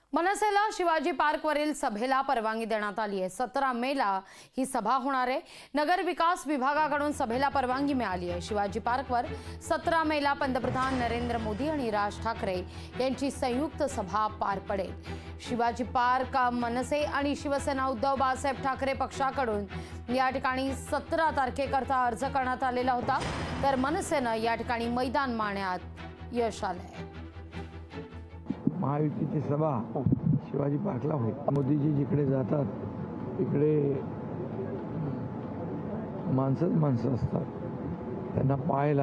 मनसेला शिवाजी पार्कवरील सभेला परवानगी देण्यात आली आहे। 17 मेला ही सभा होणार आहे। नगर विकास विभागाकडून सभेला परवानगी मिळाली आहे। शिवाजी पार्कवर 17 मेला पंतप्रधान नरेंद्र मोदी आणि राज ठाकरे यांची संयुक्त सभा पार पडेल। शिवाजी पार्क मनसे आणि शिवसेना उद्धव बाळासाहेब ठाकरे पक्षाकडून या ठिकाणी 17 तारखेकरता अर्ज करण्यात आलेला होता, तर मनसेनं या ठिकाणी मैदान मारण्यात यश आलंय। महायुतीची सभा शिवाजी पार्कला होईल। मोदीजी जिकडे जातात तिकडे माणसं असतात, त्यांना पाहायला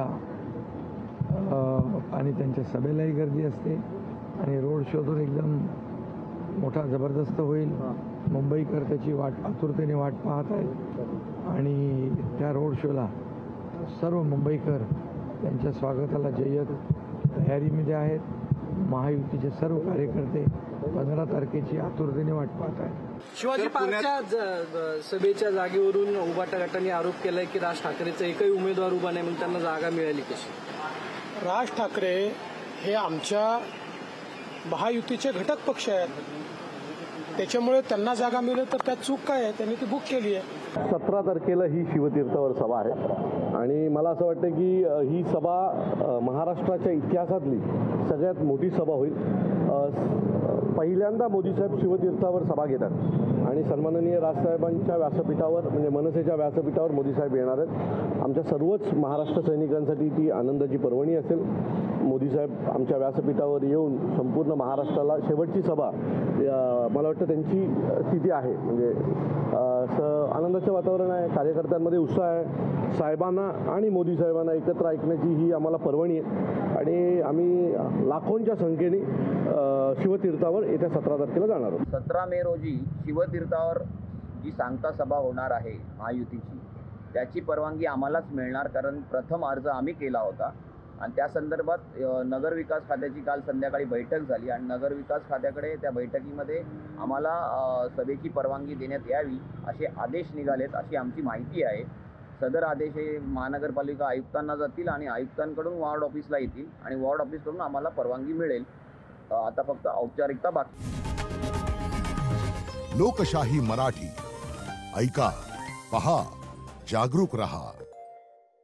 आणि त्यांच्या सभेलाही गर्दी असते आणि रोड शो तर एकदम मोठा जबरदस्त होईल। मुंबईकर त्याची आतुरतेने वाट पाहत आहेत आणि त्या रोड शोला सर्व मुंबईकर त्यांच्या स्वागताला जय्यत तयारीमध्ये आहेत। महायुतीचे सर्व कार्यकर्ते 15 तारखेची आतुरतेने वाट पाहत आहेत। शिवाजी पार्कच्या सभेच्या जागेवरून उभाटा गटाने आरोप केलाय की राज ठाकरेचा एकही उमेदवार उभा नाही, मग त्यांना जागा मिळाली कशी? राज ठाकरे हे आमच्या महायुतीचे घटक पक्ष आहेत, त्याच्यामुळे त्यांना जागा मिळेल तर त्यात चूक काय आहे? त्यांनी ती बुक केली आहे। 17 तारखेला ही शिवतीर्थावर सभा आहे आणि मला असं वाटतं की ही सभा महाराष्ट्राच्या इतिहासातली सगळ्यात मोठी सभा होईल। पहिल्यांदा मोदी साहेब शिवतीर्थावर सभा घेतात आणि सन्माननीय राजसाहेबांच्या व्यासपीठावर म्हणजे मनसेच्या व्यासपीठावर मोदी साहेब येणार आहेत। आमच्या सर्वच महाराष्ट्र सैनिकांसाठी ती आनंदाची पर्वणी असेल। मोदी साहेब आमच्या व्यासपीठावर येऊन संपूर्ण महाराष्ट्राला शेवटची सभा मला वाटतं त्यांची स्थिती आहे, म्हणजे आनंदाचं वातावरण आहे, कार्यकर्त्यांमध्ये उत्साह आहे। साहेबांना आणि मोदी साहेबांना एकत्र ऐकण्याची ही आम्हाला पर्वणी आहे आणि आम्ही लाखोंच्या संख्येने शिवतीर्थावर येत्या 17 तारखेला जाणार आहोत। 17 मे रोजी शिवतीर्थावर जी सांगता सभा होणार आहे महायुतीची, त्याची परवानगी आम्हालाच मिळणार, कारण प्रथम अर्ज आम्ही केला होता आणि त्या संदर्भात नगर विकास खात्याची काल संध्याकाळी बैठक झाली आणि नगर विकास खात्याकडे त्या बैठकीमध्ये आम्हाला सभेची परवानगी देण्यात यावी असे आदेश निघालेत अशी आमची माहिती आहे। सदर आदेश हे महानगरपालिका आयुक्तांना जातील आणि आयुक्तांकडून वॉर्ड ऑफिसला येतील आणि वॉर्ड ऑफिसकडून आम्हाला परवानगी मिळेल। आता फक्त औपचारिकता बाकी। लोकशाही मराठी ऐका, पहा, जागरूक रहा।